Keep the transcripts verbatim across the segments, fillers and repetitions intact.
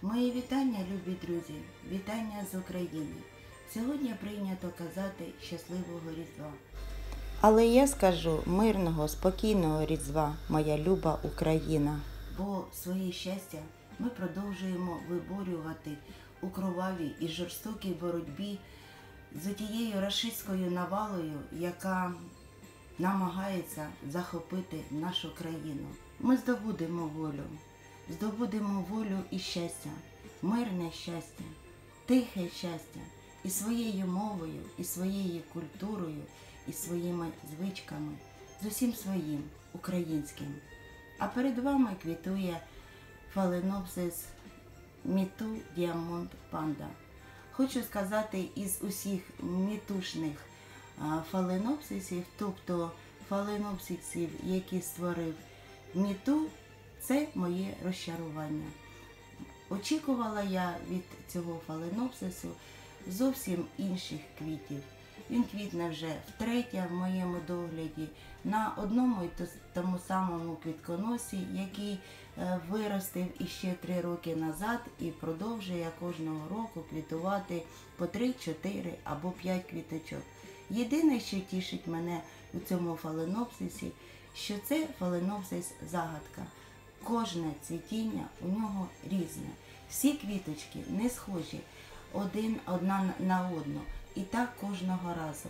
Мої вітання, любі друзі, вітання з України. Сьогодні прийнято казати щасливого Різдва. Але я скажу мирного, спокійного Різдва, моя люба Україна. Бо своє щастя ми продовжуємо виборювати у кровавій і жорстокій боротьбі з тією рашистською навалою, яка намагається захопити нашу країну. Ми здобудемо волю, здобудемо волю і щастя, мирне щастя, тихе щастя, і своєю мовою, і своєю культурою, і своїми звичками, з усім своїм українським. А перед вами квітує фаленопсис міту діамонт панда. Хочу сказати, із усіх мітушних фаленопсисів, тобто фаленопсисів, які створив міту, це моє розчарування. Очікувала я від цього фаленопсису зовсім інших квітів. Він квітне вже втретє в моєму догляді на одному і тому самому квітконосі, який виростив іще три роки назад і продовжує кожного року квітувати по три, чотири або п'ять квіточок. Єдине, що тішить мене у цьому фаленопсисі, що це фаленопсис загадка. Кожне цвітіння у нього різне. Всі квіточки не схожі один одна на одну. І так кожного разу.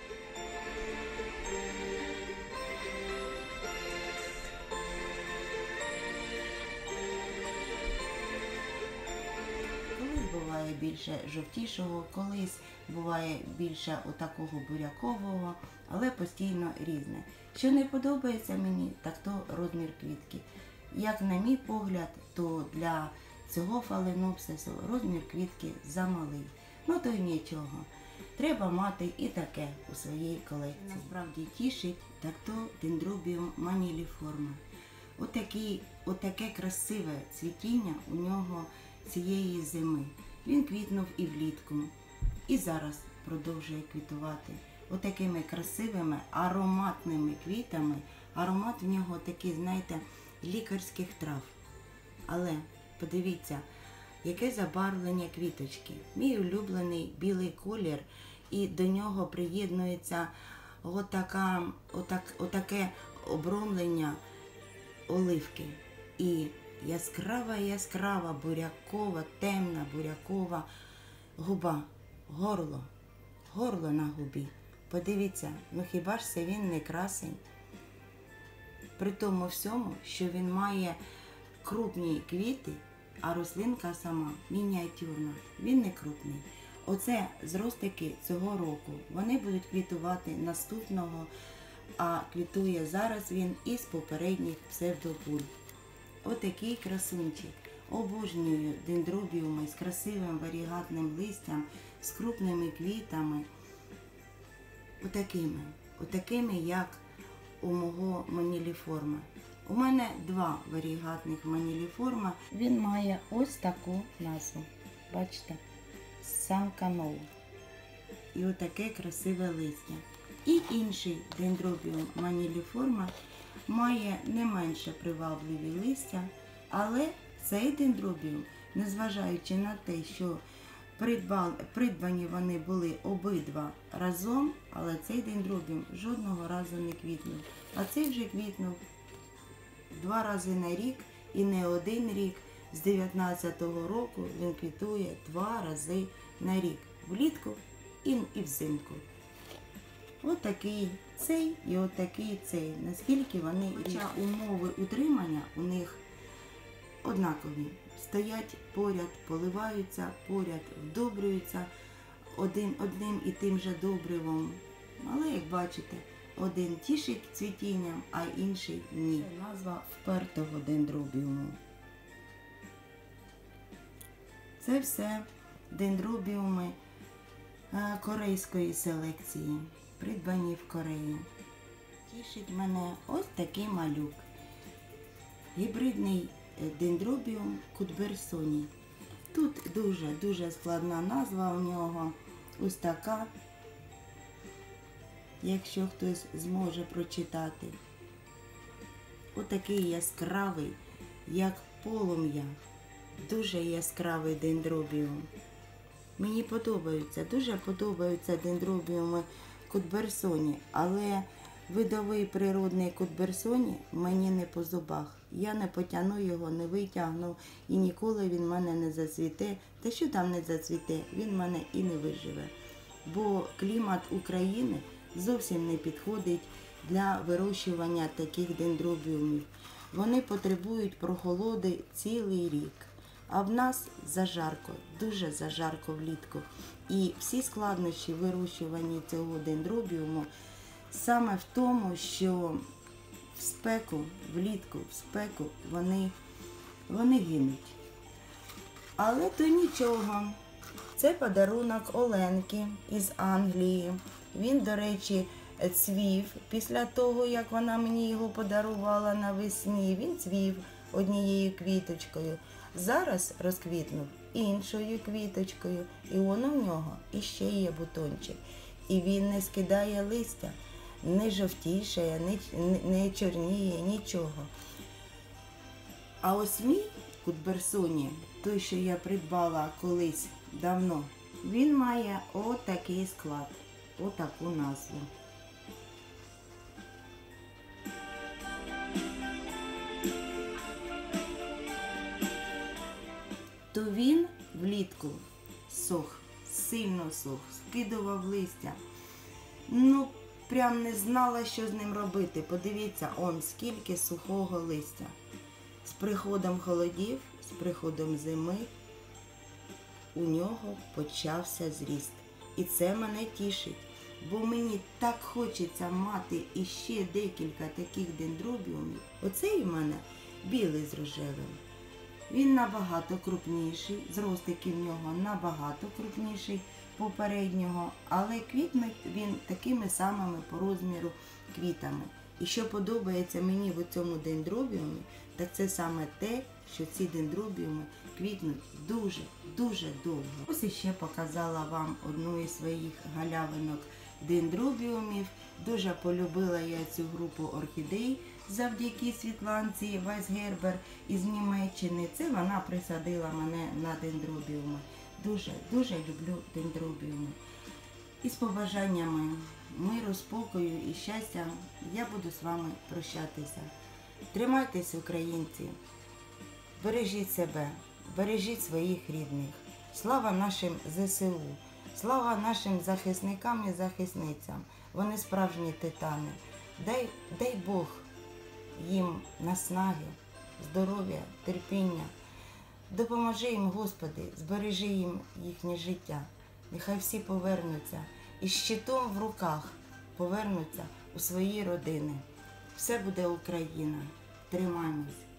Колись буває більше жовтішого, колись буває більше отакого бурякового, але постійно різне. Що не подобається мені, так то розмір квітки. Як на мій погляд, то для цього фаленопсису розмір квітки замалий. Ну то й нічого. Треба мати і таке у своїй колекції. Насправді тішить, так то дендробіум маніліформа. Отакі, отаке красиве цвітіння у нього цієї зими. Він квітнув і влітку, і зараз продовжує квітувати. Отакими красивими ароматними квітами. Аромат в нього такий, знаєте, лікарських трав. Але подивіться, яке забарвлення квіточки. Мій улюблений білий колір, і до нього приєднується отака, отак, отаке обромлення оливки. І яскрава-яскрава бурякова, темна бурякова губа, горло, горло на губі. Подивіться, ну хіба ж це він не красень? При тому всьому, що він має крупні квіти, а рослинка сама мініатюрна, він не крупний. Оце зростики цього року. Вони будуть квітувати наступного, а квітує зараз він із попередніх псевдопуль. Отакий красунчик. Обожнюю дендробіуми з красивим варігатним листям, з крупними квітами. Отакими, отакими, як у мого маніліформа. У мене два варігатних маніліформа. Він має ось таку назву. Бачите? Санканол. І отаке красиве листя. І інший дендробіум маніліформа має не менше привабливі листя, але цей дендробіум, незважаючи на те, що придбані вони були обидва разом, але цей дендробіум жодного разу не квітнув. А цей вже квітнув два рази на рік, і не один рік. З дев'ятнадцятого року він квітує два рази на рік. Влітку і, і взимку. Отакий цей і отакий цей. Наскільки вони, хоча умови утримання у них однакові. Стоять поряд, поливаються, поряд вдобрюються один, одним і тим же добривом. Але, як бачите, один тішить цвітінням, а інший ні. Це назва впертого дендробіуму. Це все дендробіуми корейської селекції, придбані в Кореї. Тішить мене ось такий малюк. Гібридний дендробіум кутберсоні. Тут дуже-дуже складна назва у нього. Ось така, якщо хтось зможе прочитати. Отакий яскравий, як полум'я. дуже яскравий дендробіум. Мені подобаються, дуже подобаються дендробіуми Кутберсоні, але видовий природний Кутберсоні мені не по зубах. Я не потягну його, не витягну і ніколи він в мене не зацвіте. Та що там не зацвіте, він в мене і не виживе. Бо клімат України зовсім не підходить для вирощування таких дендробіумів. Вони потребують прохолоди цілий рік. А в нас зажарко, дуже зажарко влітку. І всі складнощі вирощування цього дендробіуму саме в тому, що в спеку, влітку, в спеку вони, вони гинуть. Але то нічого. Це подарунок Оленки із Англії. Він, до речі, цвів після того, як вона мені його подарувала навесні. Він цвів однією квіточкою. Зараз розквітнув іншою квіточкою. І воно в нього іще є бутончик. І він не скидає листя, не жовтішає, не, не чорніє, нічого. А ось мій Кутберсоні, той, що я придбала колись давно, він має отакий склад, отаку назву. То він влітку сох, сильно сох, скидував листя. Ну, прям не знала, що з ним робити. Подивіться, он скільки сухого листя. З приходом холодів, з приходом зими у нього почався зріст. І це мене тішить, бо мені так хочеться мати іще декілька таких дендробіумів. Оцей у мене білий з рожевим. Він набагато крупніший, зростики в нього набагато крупніший попереднього, але квітне він такими самими по розміру квітами. І що подобається мені в цьому дендробіумі, так це саме те, що ці дендробіуми квітнуть дуже-дуже довго. Ось іще показала вам одну із своїх галявинок дендробіумів. Дуже полюбила я цю групу орхідей завдяки Світланці Вайсгербер із Німеччини. Це вона присадила мене на дендробіуми. Дуже-дуже люблю дендробіуми. І з побажаннями миру, спокою і щастя я буду з вами прощатися. Тримайтесь, українці, бережіть себе, бережіть своїх рідних. Слава нашим зе се у, слава нашим захисникам і захисницям. Вони справжні титани. Дай, дай Бог їм наснаги, здоров'я, терпіння. Допоможи їм, Господи, збережи їм їхнє життя. Нехай всі повернуться і з щитом в руках повернуться у свої родини. Все буде Україна. Тримаємось.